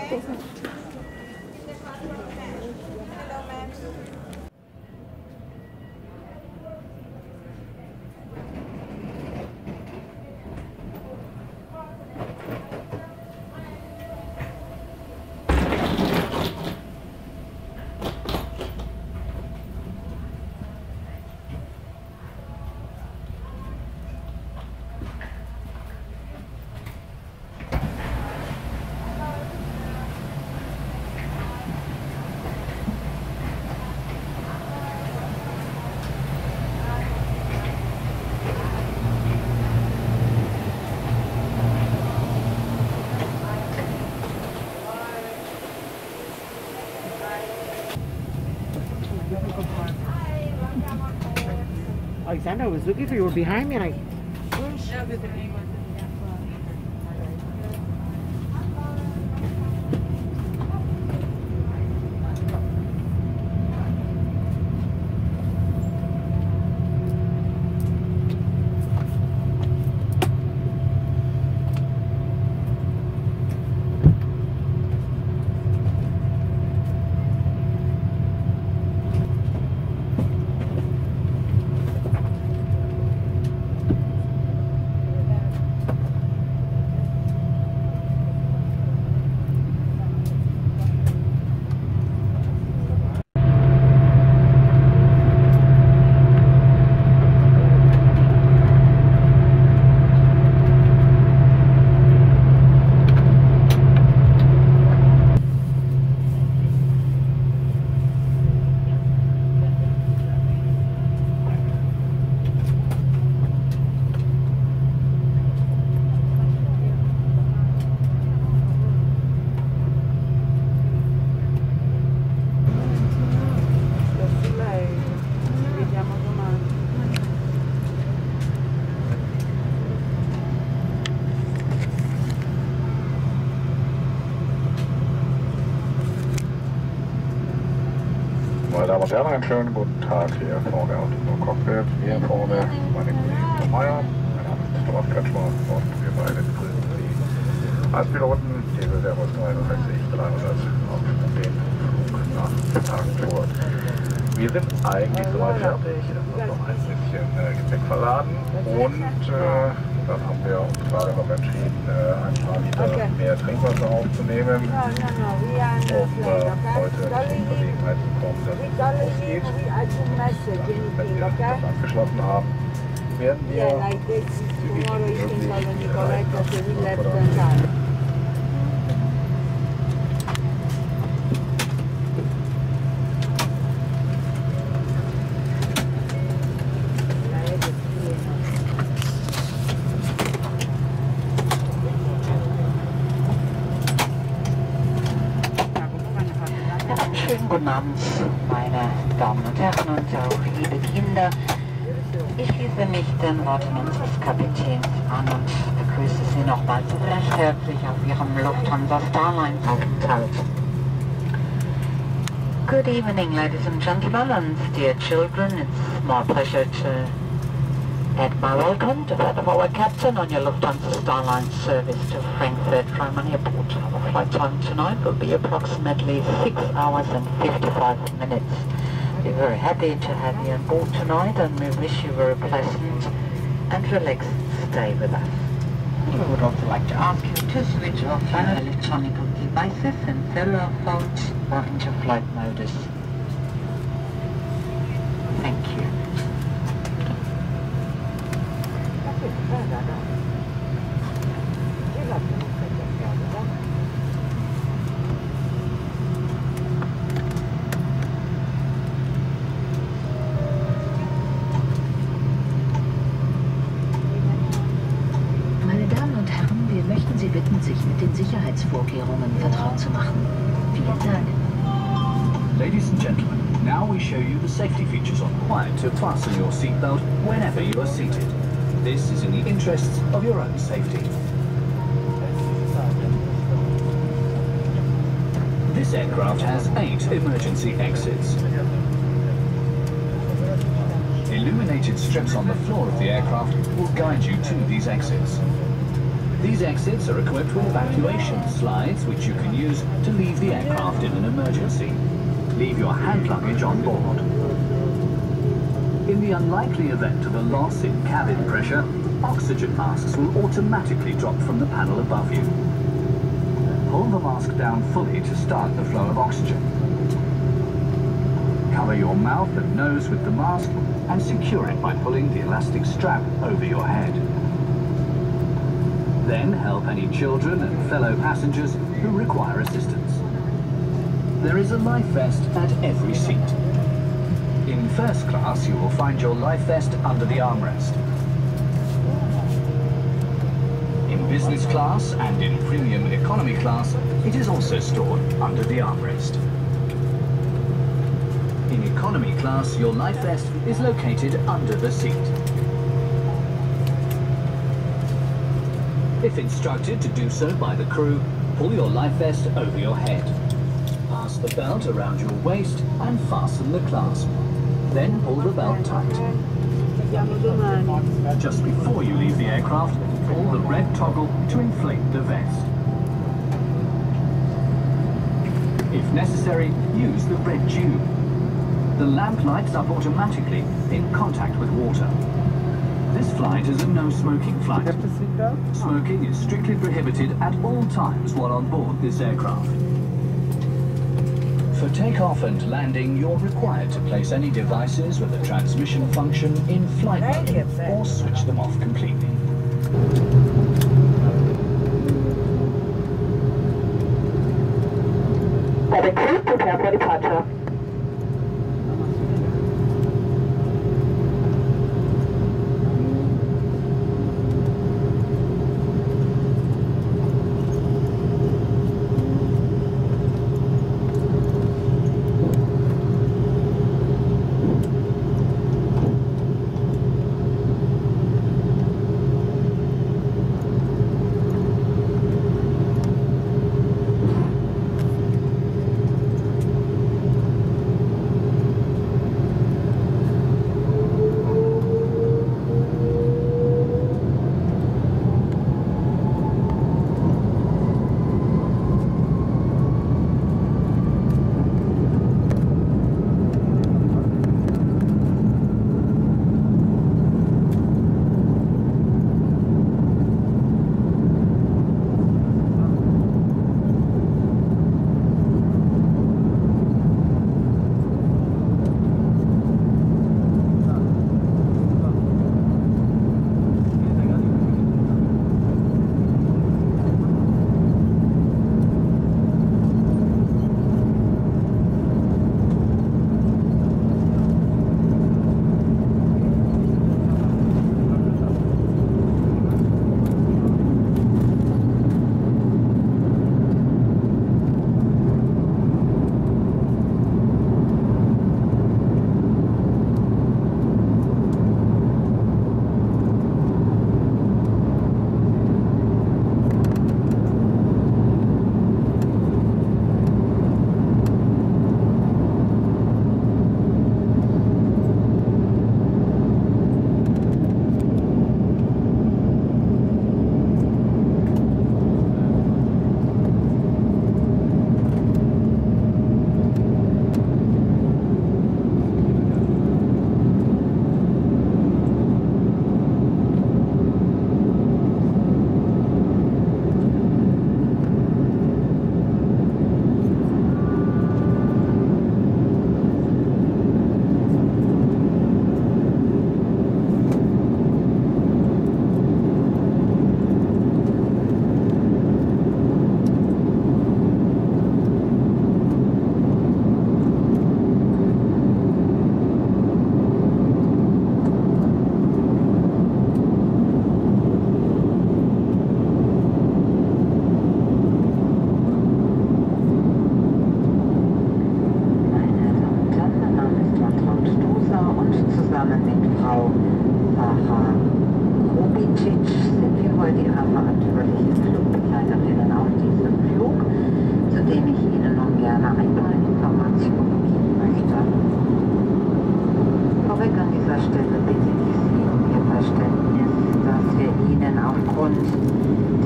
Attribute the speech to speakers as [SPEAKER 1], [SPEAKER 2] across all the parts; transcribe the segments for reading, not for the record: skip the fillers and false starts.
[SPEAKER 1] Alexander, I was looking for you. You were behind me and I...
[SPEAKER 2] Meine Damen und Herren, einen schönen guten Tag hier vorne und im Cockpit. Hier vorne meine Kollegen Meier, mein Name ist Thomas Kretschmer und wir beide begrüßen Sie als Piloten diese Airbus 330-300 auf den Flug nach Frankfurt. Wir sind eigentlich soweit fertig, es ist noch ein bisschen Gepäck verladen und dann haben wir uns gerade noch entschieden, ein paar Liter mehr Trinkwasser aufzunehmen, um heute in Verlegenheit zu kommen, dass es ausgeht. Wenn wir das abgeschlossen haben, werden wir zügig wie möglich
[SPEAKER 3] Guten Abend, meine Damen und Herren und auch liebe Kinder. Ich schließe mich den Worten unseres Kapitäns an und begrüße Sie nochmals recht herzlich auf Ihrem Lufthansa Starlines Aufenthalt. Good evening, ladies and gentlemen, and dear children. It's my pleasure to add my welcome to that of our captain on your Lufthansa Starlines service to Frankfurt Dreamliner Airport. Our flight time tonight will be approximately 6 hours and 55 minutes. We're very happy to have you on board tonight and we wish you a very pleasant and relaxed stay with us. We would also like to ask you to switch off your electronic devices and cellular phones or into flight modus. Thank you.
[SPEAKER 4] Meine Damen und Herren, wir möchten Sie bitten, sich mit den Sicherheitsvorkehrungen vertraut zu machen. Vielen Dank.
[SPEAKER 5] Ladies and gentlemen, now we show you the safety features required to fasten your seatbelt whenever you are seated. This is in the interests of your own safety. This aircraft has 8 emergency exits. Illuminated strips on the floor of the aircraft will guide you to these exits. These exits are equipped with evacuation slides, which you can use to leave the aircraft in an emergency. Leave your hand luggage on board. In the unlikely event of a loss in cabin pressure, oxygen masks will automatically drop from the panel above you. Pull the mask down fully to start the flow of oxygen. Cover your mouth and nose with the mask and secure it by pulling the elastic strap over your head. Then help any children and fellow passengers who require assistance. There is a life vest at every seat. In first class, you will find your life vest under the armrest. In business class and in premium economy class, it is also stored under the armrest. In economy class, your life vest is located under the seat. If instructed to do so by the crew, pull your life vest over your head. Pass the belt around your waist and fasten the clasp. Then pull the belt tight. Just before you leave the aircraft, pull the red toggle to inflate the vest. If necessary, use the red tube. The lamp lights up automatically in contact with water. This flight is a no-smoking flight. Smoking is strictly prohibited at all times while on board this aircraft. For takeoff and landing, you're required to place any devices with a transmission function in flight mode or switch them off completely.
[SPEAKER 3] Cabin crew, prepare for departure.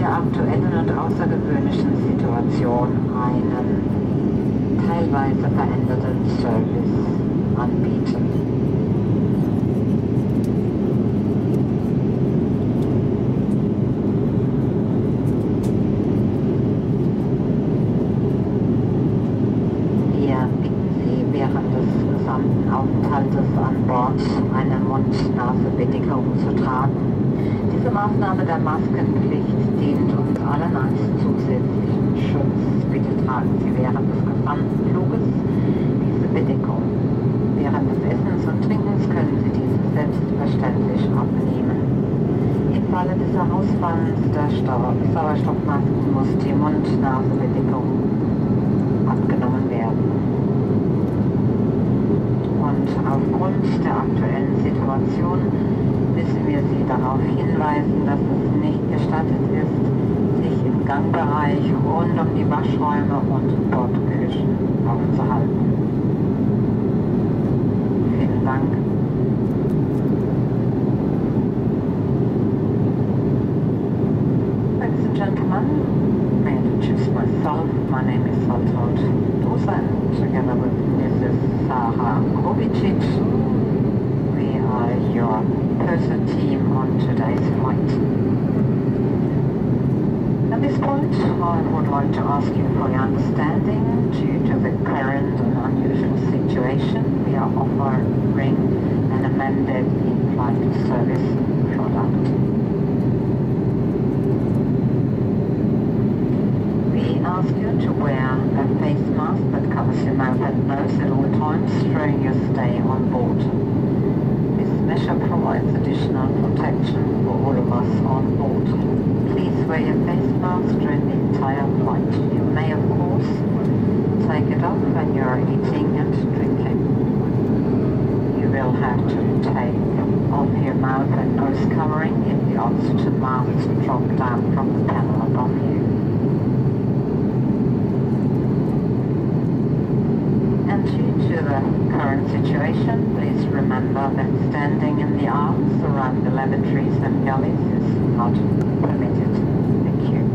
[SPEAKER 3] der aktuellen und außergewöhnlichen Situation einen teilweise veränderten Service anbieten. Aufenthaltes an Bord eine Mund-Nase-Bedeckung zu tragen. Diese Maßnahme der Maskenpflicht dient uns allen als zusätzlichen Schutz. Bitte tragen Sie während des gesamten Fluges diese Bedeckung. Während des Essens und Trinkens können Sie diese selbstverständlich abnehmen. Im Falle des Herausfallens der Sauerstoffmasken muss die Mund-Nase-Bedeckung abgenommen werden. Und aufgrund der aktuellen Situation müssen wir Sie darauf hinweisen, dass es nicht gestattet ist, sich im Gangbereich rund um die Waschräume und Bordküchen aufzuhalten. Vielen Dank. Ladies and gentlemen, may I introduce myself. My name is Saltod Dosa, and together with Mrs. Sarah Kovicic, we are your person team on today's flight. At this point, I would like to ask you for your understanding. Due to the current and unusual situation, we are offering an amended in-flight service product. We ask you to wear a face mask that covers your mouth and nose at all times during your stay on board. This measure provides additional protection for all of us on board. Please wear your face mask during the entire flight. You may, of course, take it off when you are eating and drinking. You will have to take off your mouth and nose covering if the oxygen masks drop down from the panel above you. Due to the current situation, please remember that standing in the arms around the lavatories and galleys is not permitted. Thank you.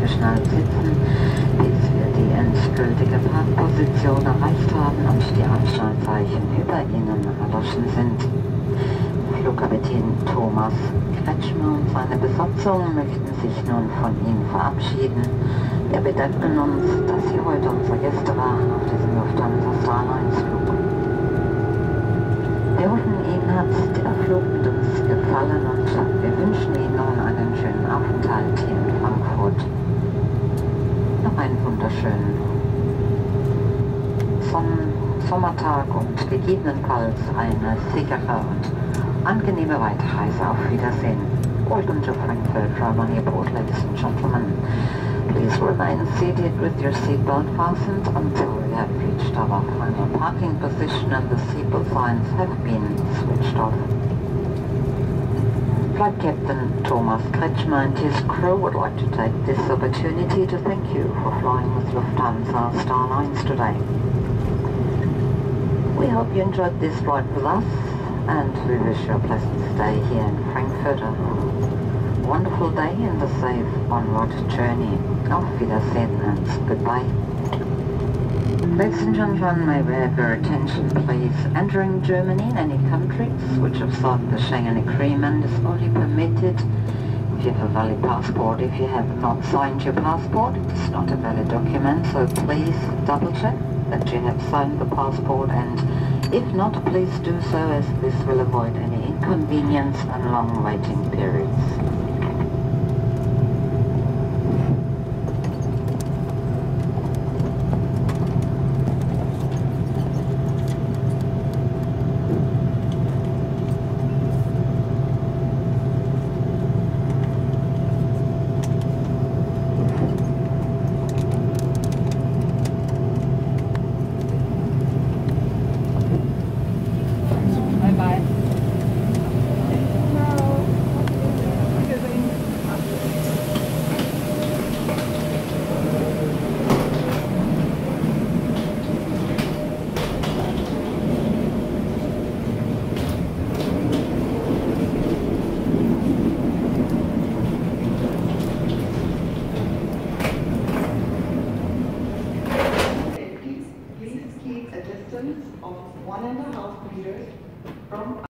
[SPEAKER 3] angeschnallt sitzen, bis wir die endgültige Parkposition erreicht haben und die Anschnallzeichen über Ihnen erloschen sind. Flugkapitän Thomas Kretschmer und seine Besatzung möchten sich nun von Ihnen verabschieden. Wir bedanken uns, dass Sie heute unsere Gäste waren auf diesem Lufthansa Starlines Flug. Wir hoffen, Ihnen hat der Flug mit uns gefallen und wir wünschen Ihnen nun einen schönen Aufenthalt hier in Frankfurt. Noch einen wunderschönen Sommertag und gegebenenfalls eine sichere und angenehme Weiterreise. Auf Wiedersehen. Welcome to Frankfurt, Germany aboard, ladies and gentlemen. Please remain seated with your seatbelt fastened until we have reached our final parking position and the seatbelt signs have been switched off. Flight Captain Thomas Kretschmer and his crew would like to take this opportunity to thank you for flying with Lufthansa Starlines today. We hope you enjoyed this flight with us, and we wish you a pleasant stay here in Frankfurt, a wonderful day and a safe onward journey. Auf Wiedersehen and goodbye. Ladies and gentlemen, may we have your attention please. Entering Germany in any countries which have signed the Schengen Agreement is only permitted if you have a valid passport. If you have not signed your passport, it is not a valid document, so please double check that you have signed the passport, and if not, please do so, as this will avoid any inconvenience and long waiting periods.